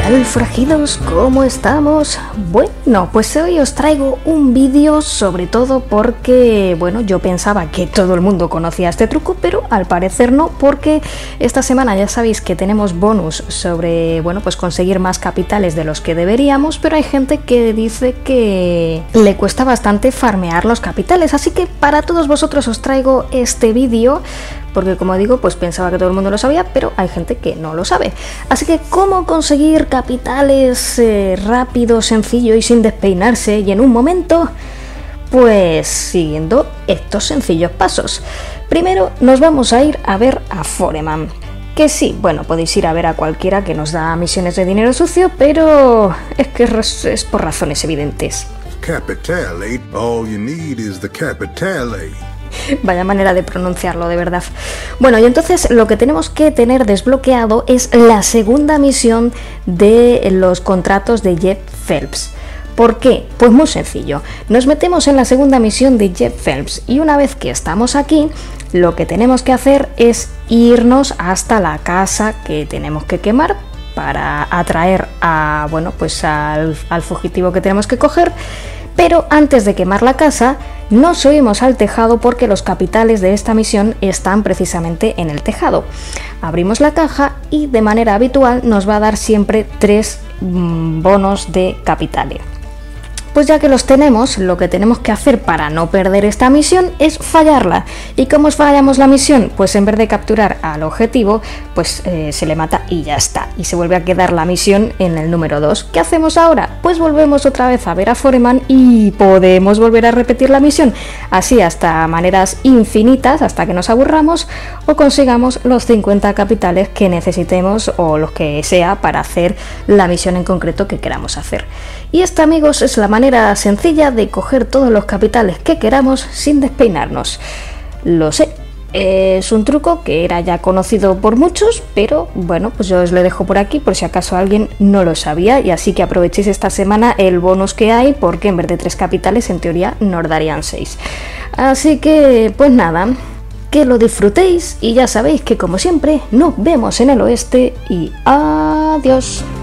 tal, forajidos? ¿Cómo estamos? Bueno, pues hoy os traigo un vídeo, sobre todo porque, bueno, yo pensaba que todo el mundo conocía este truco, pero al parecer no, porque esta semana ya sabéis que tenemos bonus sobre, bueno, pues conseguir más capitales de los que deberíamos, pero hay gente que dice que le cuesta bastante farmear los capitales, así que para todos vosotros os traigo este vídeo, porque como digo, pues pensaba que todo el mundo lo sabía, pero hay gente que no lo sabe. Así que, ¿cómo conseguir capitales rápido, sencillo y sin despeinarse y en un momento? Pues siguiendo estos sencillos pasos. Primero nos vamos a ir a ver a Foreman. Que sí, bueno, podéis ir a ver a cualquiera que nos da misiones de dinero sucio, pero es que es por razones evidentes. Capital, all you need is the capital. Vaya manera de pronunciarlo, de verdad. Bueno, y entonces lo que tenemos que tener desbloqueado es la segunda misión de los contratos de Jeff Phelps. ¿Por qué? Pues muy sencillo. Nos metemos en la segunda misión de Jeff Phelps y una vez que estamos aquí, lo que tenemos que hacer es irnos hasta la casa que tenemos que quemar para atraer a, bueno, pues al fugitivo que tenemos que coger. Pero antes de quemar la casa, nos subimos al tejado porque los capitales de esta misión están precisamente en el tejado. Abrimos la caja y de manera habitual nos va a dar siempre 3 bonos de capitales. Pues ya que los tenemos, lo que tenemos que hacer para no perder esta misión es fallarla. ¿Y cómo fallamos la misión? Pues en vez de capturar al objetivo, pues se le mata y ya está. Y se vuelve a quedar la misión en el número 2. ¿Qué hacemos ahora? Pues volvemos otra vez a ver a Foreman y podemos volver a repetir la misión. Así hasta maneras infinitas, hasta que nos aburramos o consigamos los 50 capitales que necesitemos o los que sea para hacer la misión en concreto que queramos hacer. Y esta, amigos, es la manera sencilla de coger todos los capitales que queramos sin despeinarnos. Lo sé, es un truco que era ya conocido por muchos, pero bueno, pues yo os lo dejo por aquí por si acaso alguien no lo sabía, y así que aprovechéis esta semana el bonus que hay, porque en vez de 3 capitales en teoría nos darían 6. Así que pues nada, que lo disfrutéis y ya sabéis que como siempre nos vemos en el oeste y adiós.